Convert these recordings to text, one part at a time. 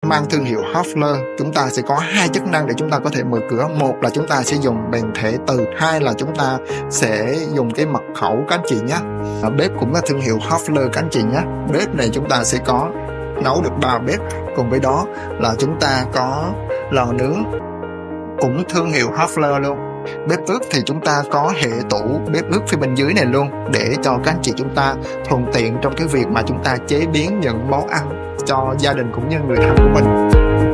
mang thương hiệu Hafler, chúng ta sẽ có hai chức năng để chúng ta có thể mở cửa. Một là chúng ta sẽ dùng bằng thẻ từ, hai là chúng ta sẽ dùng cái mật khẩu các anh chị nhé. Bếp cũng là thương hiệu Hafler các anh chị nhé. Bếp này chúng ta sẽ có nấu được 3 bếp, cùng với đó là chúng ta có lò nướng cũng thương hiệu Hafler luôn. Bếp ướp thì chúng ta có hệ tủ bếp ướp phía bên dưới này luôn, để cho các anh chị chúng ta thuận tiện trong cái việc mà chúng ta chế biến những món ăn cho gia đình cũng như người thân của mình.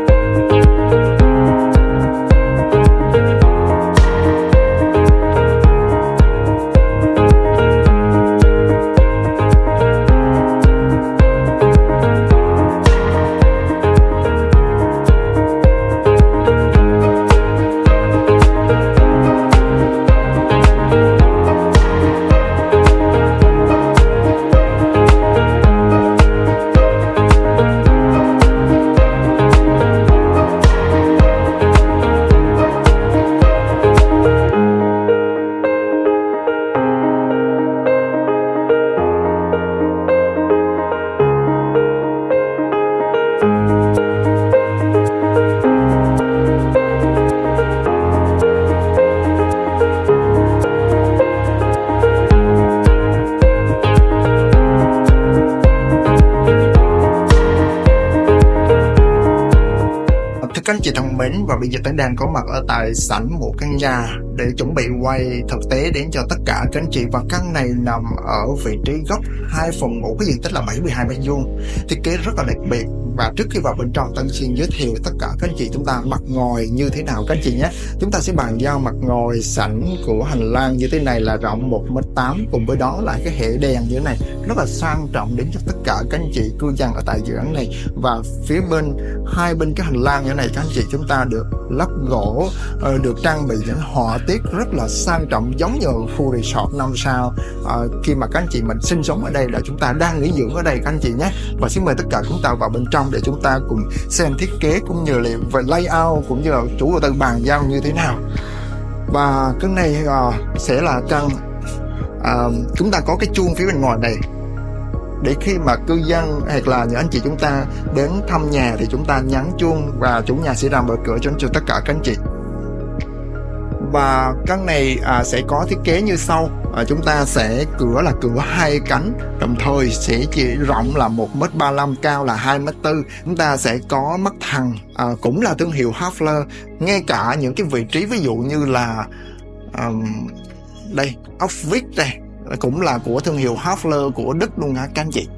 Các anh chị thân mến, và bây giờ Tấn đang có mặt ở tại sảnh một căn nhà để chuẩn bị quay thực tế đến cho tất cả các anh chị. Và căn này nằm ở vị trí góc 2 phòng ngủ, cái diện tích là 72 m², thiết kế rất là đặc biệt. Và trước khi vào bên trong, Tân xin giới thiệu tất cả các anh chị chúng ta mặt ngồi như thế nào các anh chị nhé. Chúng ta sẽ bàn giao mặt ngồi sảnh của hành lang như thế này là rộng 1m8, cùng với đó là cái hệ đèn như thế này rất là sang trọng đến cho tất cả các anh chị cư dân ở tại dự án này. Và phía bên hai bên cái hành lang như thế này các anh chị chúng ta được lắp gỗ, được trang bị những họa tiết rất là sang trọng, giống như khu resort 5 sao khi mà các anh chị mình sinh sống ở đây, là chúng ta đang nghỉ dưỡng ở đây các anh chị nhé. Và xin mời tất cả chúng ta vào bên trong để chúng ta cùng xem thiết kế cũng như là về layout cũng như là chủ đầu tư bàn giao như thế nào. Và cái này sẽ là căn chúng ta có cái chuông phía bên ngoài này, để khi mà cư dân hoặc là những anh chị chúng ta đến thăm nhà thì chúng ta nhấn chuông và chủ nhà sẽ làm mở cửa cho tất cả các anh chị. Và căn này sẽ có thiết kế như sau. Chúng ta sẽ cửa là cửa 2 cánh, đồng thời sẽ chỉ rộng là 1m35, cao là 2m4. Chúng ta sẽ có mắt thần, cũng là thương hiệu Hafler. Ngay cả những cái vị trí ví dụ như là đây, ốc vít đây cũng là của thương hiệu Hafler của Đức luôn hả các anh chị.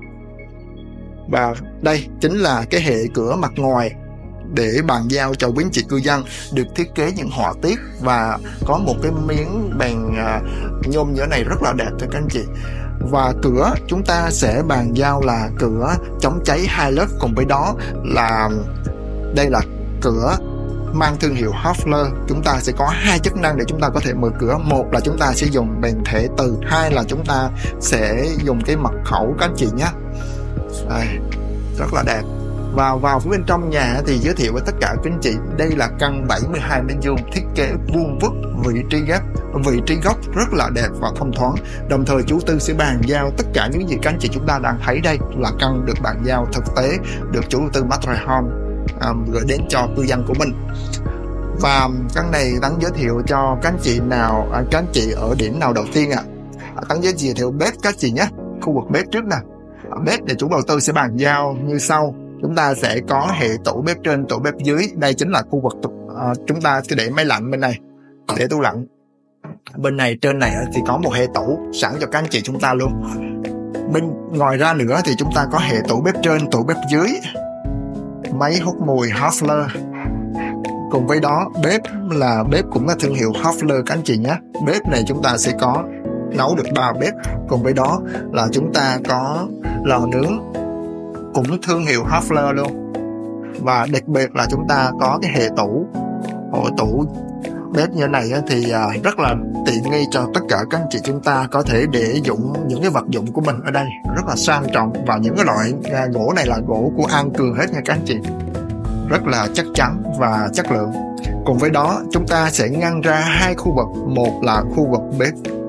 Và đây chính là cái hệ cửa mặt ngoài để bàn giao cho quý anh chị cư dân, được thiết kế những họa tiết và có một cái miếng bằng nhôm như thế này rất là đẹp cho các anh chị. Và cửa chúng ta sẽ bàn giao là cửa chống cháy 2 lớp, cùng với đó là đây là cửa mang thương hiệu Hafler. Chúng ta sẽ có hai chức năng để chúng ta có thể mở cửa. Một là chúng ta sẽ dùng bằng thẻ từ, hai là chúng ta sẽ dùng cái mật khẩu các anh chị nhé. Đây, rất là đẹp. Và vào phía bên trong nhà thì giới thiệu với tất cả các anh chị, đây là căn 72 m², thiết kế vuông vức, vị trí góc rất là đẹp và thông thoáng. Đồng thời chủ tư sẽ bàn giao tất cả những gì các anh chị chúng ta đang thấy đây là căn được bàn giao thực tế, được chủ tư Mattress Home gửi đến cho cư dân của mình. Và căn này Tấn giới thiệu cho các anh chị nào, các anh chị ở điểm nào đầu tiên Tấn giới thiệu bếp các anh chị nhé. Khu vực bếp trước nè, bếp để chủ đầu tư sẽ bàn giao như sau. Chúng ta sẽ có hệ tủ bếp trên, tủ bếp dưới. Đây chính là khu vực chúng ta sẽ để máy lạnh bên này, để tủ lạnh. Bên này trên này thì có một hệ tủ sẵn cho các anh chị chúng ta luôn. Bên ngoài ra nữa thì chúng ta có hệ tủ bếp trên, tủ bếp dưới, máy hút mùi Hafler. Cùng với đó bếp cũng là thương hiệu Hafler các anh chị nhé. Bếp này chúng ta sẽ có nấu được 3 bếp, cùng với đó là chúng ta có lò nướng cũng thương hiệu Hafler luôn. Và đặc biệt là chúng ta có cái hệ tủ bếp như này thì rất là tiện nghi cho tất cả các anh chị chúng ta có thể để dụng những cái vật dụng của mình ở đây, rất là sang trọng. Và những cái loại gỗ này là gỗ của An Cường hết nha các anh chị, rất là chắc chắn và chất lượng. Cùng với đó chúng ta sẽ ngăn ra hai khu vực, một là khu vực bếp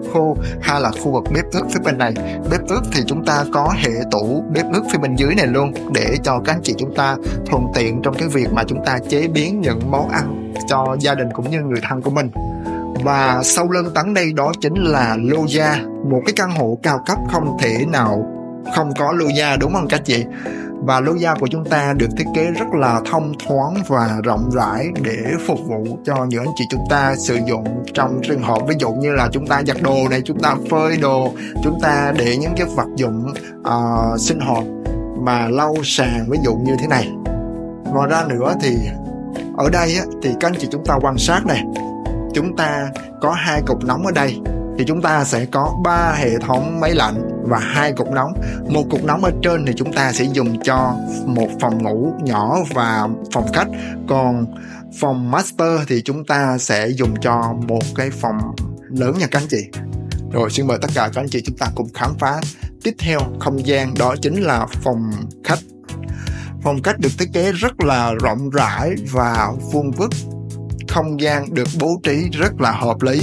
khô hay là khu vực bếp ướt phía bên này. Bếp ướt thì chúng ta có hệ tủ bếp ướt phía bên dưới này luôn, để cho các anh chị chúng ta thuận tiện trong cái việc mà chúng ta chế biến những món ăn cho gia đình cũng như người thân của mình. Và sau lưng Tấn đây đó chính là lô gia, một cái căn hộ cao cấp không thể nào không có lô gia, đúng không các chị? Và lô gia của chúng ta được thiết kế rất là thông thoáng và rộng rãi để phục vụ cho những anh chị chúng ta sử dụng trong trường hợp ví dụ như là chúng ta giặt đồ này, chúng ta phơi đồ, chúng ta để những cái vật dụng sinh hoạt mà lau sàn ví dụ như thế này. Ngoài ra nữa thì ở đây á, thì các anh chị chúng ta quan sát này, chúng ta có 2 cục nóng ở đây, thì chúng ta sẽ có 3 hệ thống máy lạnh và 2 cục nóng. Một cục nóng ở trên thì chúng ta sẽ dùng cho một phòng ngủ nhỏ và phòng khách, còn phòng master thì chúng ta sẽ dùng cho một cái phòng lớn nha các anh chị. Rồi xin mời tất cả các anh chị chúng ta cùng khám phá tiếp theo không gian, đó chính là phòng khách. Phòng khách được thiết kế rất là rộng rãi và vuông vức, không gian được bố trí rất là hợp lý.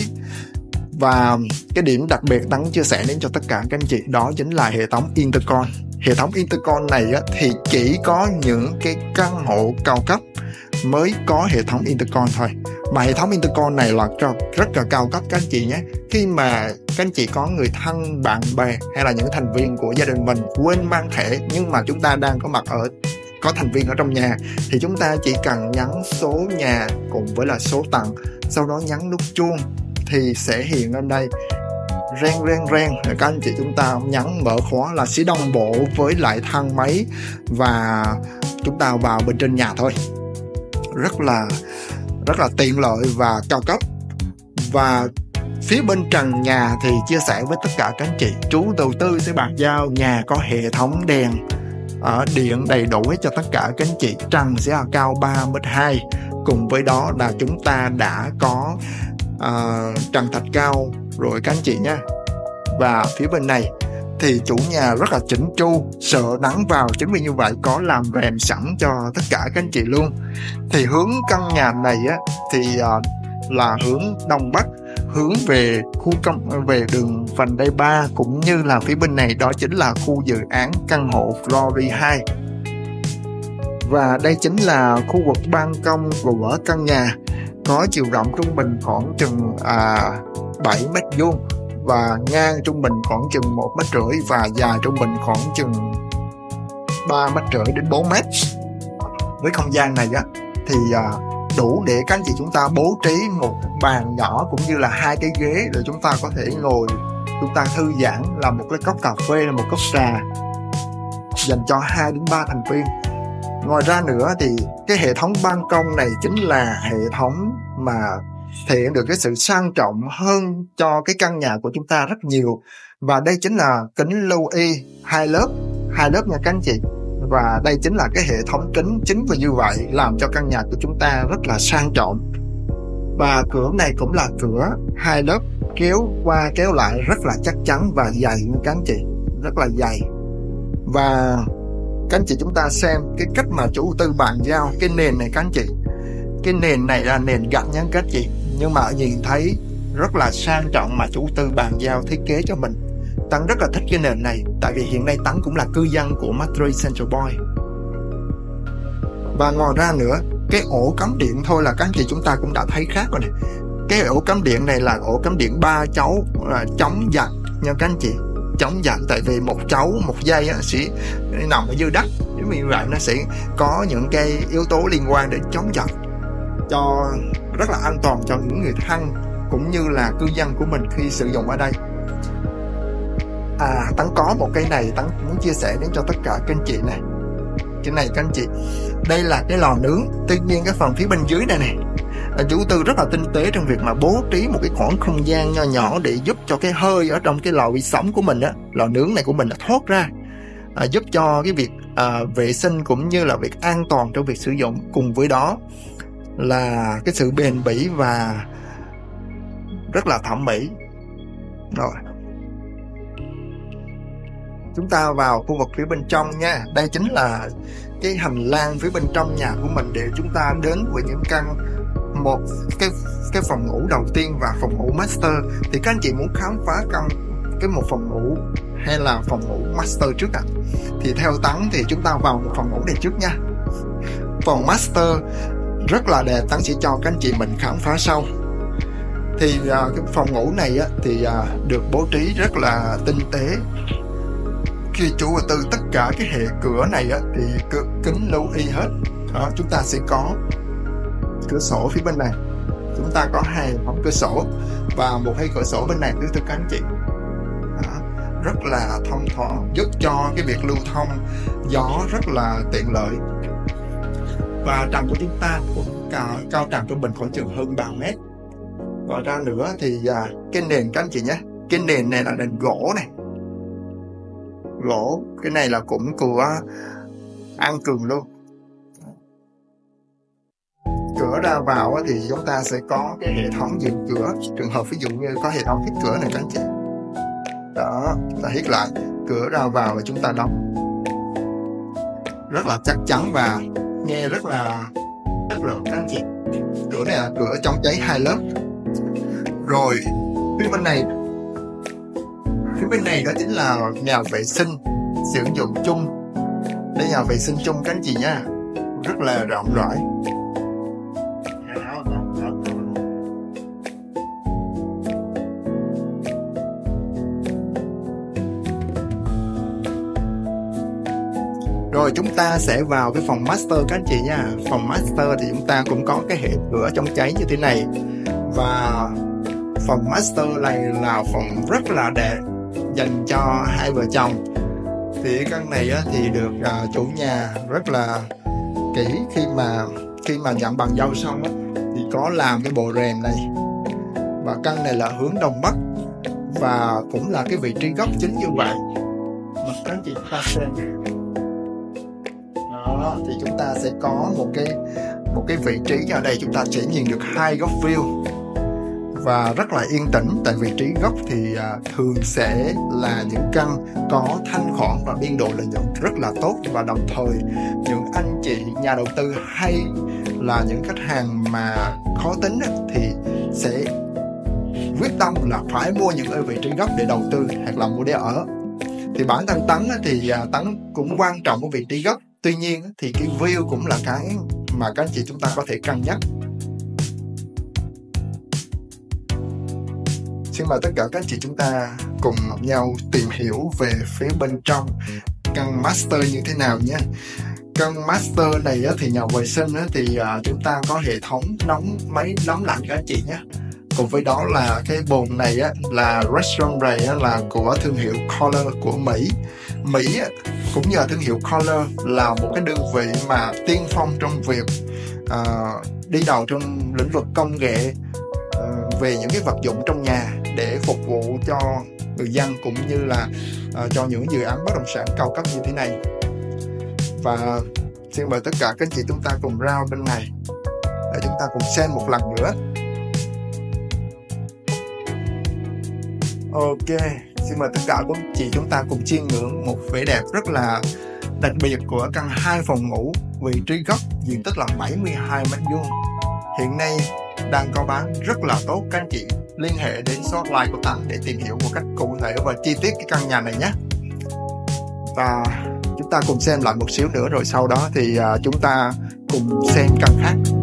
Và cái điểm đặc biệt Tấn chia sẻ đến cho tất cả các anh chị đó chính là hệ thống intercom. Hệ thống intercom này á, thì chỉ có những cái căn hộ cao cấp mới có hệ thống intercom thôi. Mà hệ thống intercom này là rất là cao cấp các anh chị nhé. Khi mà các anh chị có người thân, bạn bè hay là những thành viên của gia đình mình quên mang thẻ, nhưng mà chúng ta đang có thành viên ở trong nhà, thì chúng ta chỉ cần nhấn số nhà cùng với là số tầng, sau đó nhấn nút chuông thì sẽ hiện lên đây reng reng reng. Các anh chị chúng ta nhấn mở khóa là sẽ đồng bộ với lại thang máy và chúng ta vào bên trên nhà thôi. Rất là tiện lợi và cao cấp. Và phía bên trần nhà thì chia sẻ với tất cả các anh chị, chú đầu tư sẽ bàn giao nhà có hệ thống đèn điện đầy đủ cho tất cả các anh chị. Trần sẽ là cao 3m2, cùng với đó là chúng ta đã có trần thạch cao rồi các anh chị nha. Và phía bên này thì chủ nhà rất là chỉnh chu, sợ nắng vào, chính vì như vậy có làm rèm sẵn cho tất cả các anh chị luôn. Thì hướng căn nhà này á thì là hướng đông bắc, hướng về về đường vành đai 3, cũng như là phía bên này đó chính là khu dự án căn hộ Glory 2. Và đây chính là khu vực ban công của căn nhà, có chiều rộng trung bình khoảng chừng 7 mét vuông, và ngang trung bình khoảng chừng 1,5 m, và dài trung bình khoảng chừng 3,5 m đến 4 m. Với không gian này á thì đủ để các anh chị chúng ta bố trí một bàn nhỏ cũng như là 2 cái ghế để chúng ta có thể ngồi, chúng ta thư giãn, làm một cái cốc cà phê, một cốc trà dành cho 2 đến 3 thành viên. Ngoài ra nữa thì cái hệ thống ban công này chính là hệ thống mà thể hiện được cái sự sang trọng hơn cho cái căn nhà của chúng ta rất nhiều. Và đây chính là kính lưu y 2 lớp nha các anh chị. Và đây chính là cái hệ thống kính, chính vì như vậy làm cho căn nhà của chúng ta rất là sang trọng. Và cửa này cũng là cửa 2 lớp, kéo qua kéo lại rất là chắc chắn và dày nha các anh chị, rất là dày. Và các anh chị chúng ta xem cái cách mà chủ tư bàn giao cái nền này các anh chị. Cái nền này là nền gạch nha các anh chị, nhưng mà nhìn thấy rất là sang trọng mà chủ tư bàn giao thiết kế cho mình. Tấn rất là thích cái nền này, tại vì hiện nay Tấn cũng là cư dân của Madrid Central Point. Và ngoài ra nữa, cái ổ cắm điện thôi là các anh chị chúng ta cũng đã thấy khác rồi này. Cái ổ cắm điện này là ổ cắm điện 3 chấu chống giật nha các anh chị, chống giật, tại vì một chấu một dây sẽ nằm ở dưới đất, vì vậy nó sẽ có những cái yếu tố liên quan đến chống giật, cho rất là an toàn cho những người thân cũng như là cư dân của mình khi sử dụng ở đây. Tấn có một cái này Tấn muốn chia sẻ đến cho tất cả các anh chị này. Cái này các anh chị, đây là cái lò nướng. Tuy nhiên cái phần phía bên dưới này này, chủ tư rất là tinh tế trong việc mà bố trí một cái khoảng không gian nho nhỏ để giúp cho cái hơi ở trong cái lò vi sóng của mình á, lò nướng này của mình thoát ra, giúp cho cái việc vệ sinh cũng như là việc an toàn trong việc sử dụng. Cùng với đó là cái sự bền bỉ và rất là thẩm mỹ. Rồi, chúng ta vào khu vực phía bên trong nha. Đây chính là cái hành lang phía bên trong nhà của mình để chúng ta đến với những cái phòng ngủ đầu tiên và phòng ngủ master, thì các anh chị muốn khám phá một phòng ngủ hay là phòng ngủ master trước ạ? Thì theo Tấn thì chúng ta vào một phòng ngủ này trước nha. Phòng master rất là đẹp, Tấn sẽ cho các anh chị mình khám phá sau. Thì cái phòng ngủ này thì được bố trí rất là tinh tế. Khi chủ đầu tư tất cả cái hệ cửa này thì kính lưu ý hết. Đó, chúng ta sẽ có cửa sổ phía bên này, chúng ta có 2 hệ thống cửa sổ và một hay cửa sổ bên này thưa các anh chị. Đó, rất là thông thoáng, giúp cho cái việc lưu thông gió rất là tiện lợi. Và trần của chúng ta cũng cao trần trung bình khoảng chừng hơn 3 mét. Và ra nữa thì cái nền các anh chị nhé, cái nền này là nền gỗ này, gỗ, cái này là cũng của An Cường luôn. Cửa ra vào thì chúng ta sẽ có cái hệ thống dừng cửa, trường hợp ví dụ như có hệ thống hít cửa này các anh chị. Đó, ta hít lại, cửa ra vào và chúng ta đóng. Rất là chắc chắn và nghe rất là chất lượng các anh chị. Cửa này là cửa chống cháy 2 lớp. Rồi phía bên này đó chính là nhà vệ sinh sử dụng chung. Đây nhà vệ sinh chung các anh chị nha, rất là rộng rãi. Rồi chúng ta sẽ vào cái phòng master các anh chị nha. Phòng master thì chúng ta cũng có cái hệ cửa chống cháy như thế này. Và phòng master này là phòng rất là đẹp dành cho hai vợ chồng. Thì căn này thì được chủ nhà rất là kỹ khi mà nhận bàn giao xong thì có làm cái bộ rèm này. Và căn này là hướng đông bắc và cũng là cái vị trí góc chính như vậy. Mà các anh chị ta xem. Đó, thì chúng ta sẽ có một cái vị trí ở đây, chúng ta sẽ nhìn được 2 góc view và rất là yên tĩnh. Tại vị trí góc thì thường sẽ là những căn có thanh khoản và biên độ lợi nhuận rất là tốt, và đồng thời những anh chị nhà đầu tư hay là những khách hàng mà khó tính thì sẽ quyết tâm là phải mua những ở vị trí góc để đầu tư hoặc là mua để ở. Thì bản thân Tấn thì Tấn cũng quan trọng của vị trí góc. Tuy nhiên thì cái view cũng là cái mà các anh chị chúng ta có thể cân nhắc. Xin mời tất cả các anh chị chúng ta cùng nhau tìm hiểu về phía bên trong căn master như thế nào nhé. Căn master này thì nhà vệ sinh thì chúng ta có hệ thống máy nóng lạnh các anh chị nhé. Cùng với đó là cái bồn này là restroom này là của thương hiệu Kohler của Mỹ. Mỹ cũng như là thương hiệu Kohler là một cái đơn vị mà tiên phong trong việc đi đầu trong lĩnh vực công nghệ về những cái vật dụng trong nhà để phục vụ cho người dân cũng như là cho những dự án bất động sản cao cấp như thế này. Và xin mời tất cả các anh chị chúng ta cùng ra bên này để chúng ta cùng xem một lần nữa. Ok, xin mời tất cả các anh chị chúng ta cùng chiêm ngưỡng một vẻ đẹp rất là đặc biệt của căn 2 phòng ngủ vị trí góc, diện tích là 72 m². Hiện nay đang có bán rất là tốt. Các anh chị liên hệ đến số hotline của Tấn để tìm hiểu một cách cụ thể và chi tiết cái căn nhà này nhé. Và chúng ta cùng xem lại một xíu nữa rồi sau đó thì chúng ta cùng xem căn khác.